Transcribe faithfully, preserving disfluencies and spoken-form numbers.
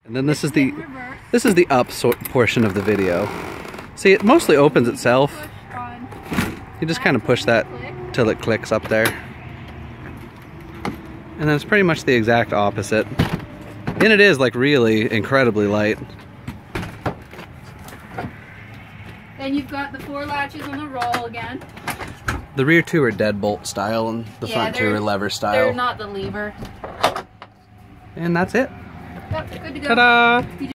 And then this is the this is the up sort portion of the video. See, it mostly opens itself. You just kind of push that till it clicks up there. And then it's pretty much the exact opposite. And it is like really incredibly light. Then you've got the four latches on the roll again. The rear two are deadbolt style and the yeah, front two are lever style. They're not the lever. And that's it. Yep, good to go. Ta-da!